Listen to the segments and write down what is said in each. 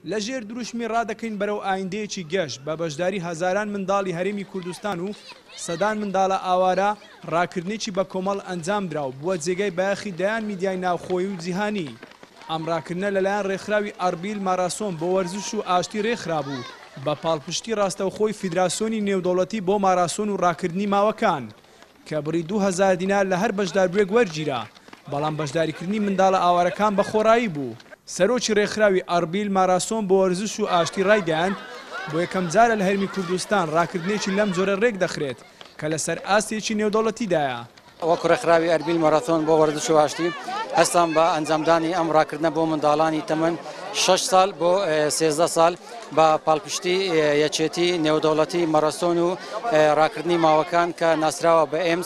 لە ژێر دروشمی ڕادەکەین بەرەو ئایندەیەکی گەشت بە بەشداری هەزاران منداڵی هەرێمی کوردستان و سەدان منداڵە ئاوارە ڕاکردنێکی بە کۆمەڵ ئەنجام دراو بووە جێگەی بایەخی دەیان میدیای ناوخۆیی و جیهانی. ئەم ڕاکردنە لەلایەن ڕێکخراوی ئەربیل ماراسۆن بۆ وەرزش و ئاشتی ڕێکخرابوو بە پاڵپشتی ڕاستەوخۆی فیدراسیۆنی نێودەوڵەتی بۆ ماراسۆن و ڕاکردنی ماوەکان کە بڕی 2000 دینار لە هەر بەشداربوویەک وەرگیرا، بەڵام بەشداریکردنی منداڵە ئاوارەکان بە خۆڕایی بوو. سەرۆکی ڕێکخراوی ئەربیل ماراسۆن بۆ وەرزش و ئاشتی ڕایگەیاند بۆ یەکەم جارە لە هەرمی کوردستان ڕاکردنێکی لەم جۆرە ڕێک دەخرێت کە لەسەر ئاستێکی نێودەوڵەتیدایە. وەکو ڕێکخراوی ئەربیل ماراتۆن بۆ وەرزش و ئاشتی هەستان بە ئەنجامدانی ئەم ڕاکردنە بۆ منداڵانی تەمەن 6 ساڵ بۆ 13 ساڵ بە پاڵپشتی یەکێتی نێودەوڵەتی ماراسۆن و ڕاکردنی ماوەکان کە ناسراوە بە ئێمس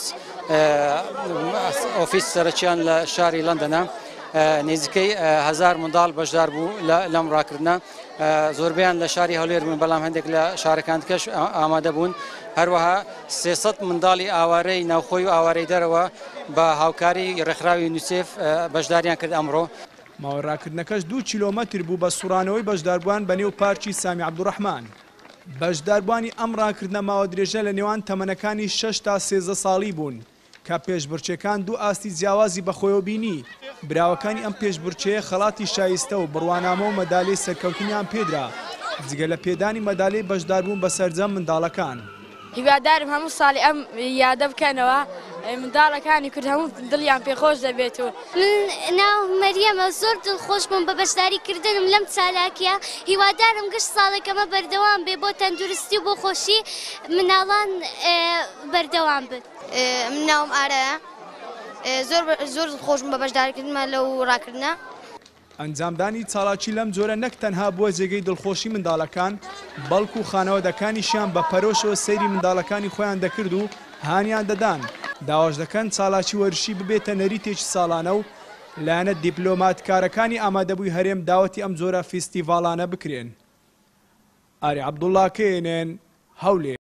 ئۆفیس سەرەکیان لە شاری لەندەنە. نزیکەی 1000 منداڵ بەشدار بوو لەم ڕاکردنە، زۆربیان لە شاری هەولێر بوون، بەڵام هەندێک لە شارەکان دیکەش ئامادە بوون. هەروەها 300 منداڵی ئاوارەی ناوخۆی و ئاوارەی دەرەوە بە هاوکاری ڕێکخراوی یونیسێف بەشداریان کرد ئەمڕۆ. ماوە ڕاکردنەکەش 2 کیلۆمەتر بوو بە سوڕانەوەی بەشداربووان بەنێو پارکی سامی عەبدوڕەحمان. بەشداربووانی ئەم ڕاکردنە ماوە درێژە لە نێوان تەمەنەکانی 6 تا 13 ساڵی بوون کە پێشبڕچێکان 2 ئاستی جیاوازی بەخۆیەوە بینی. براوەکانی ئەم پێشبڕچەیە خەڵاتی شایستە و بڕوانامە و مەدالەی سەرکەوتنیان پێدرا جگە لە پێدانی مەدالەی بەشداربوون بە سەرجەم منداڵەکان. هیوادارم هەموو ساڵی ئەم یادە بکەنەوە، منداڵەکانی کورد هەموو دڵیان پێخۆش دەبێت. و من ناو مەریەمە، زۆر دڵخۆش بووم بە بەشداریکردنم لەم چالاکیە. هیوادارم گشت ساڵێکەمە بەردەوام بێ بۆ تەندروستی و بۆ خۆشی مناڵان بەردەوام بن. من ناوم ئارەیە، زۆر خۆشم بە بەشداریکردنمە لەو ڕاکردنە. ئەنجامدانی چالاکی لەم جۆرە نەک تەنها بووە جێگەی دڵخۆشی منداڵەکان، بەڵکو خانەوەدەکانیشیان بە پەرۆشەوە سەیری منداڵەکانی خۆیان دەکرد و هانیان دەدان. داواش دەکەن چالاکی وەرشی ببێتە نەریتێکی ساڵانە و لایەنە دیپلۆماتکارەکانی ئامادەبووی هەرێم داوەتی ئەم جۆرە فیستیڤاڵانە بکرێن. ئاری عەبدوڵڵا، کێنێن، هەولێر.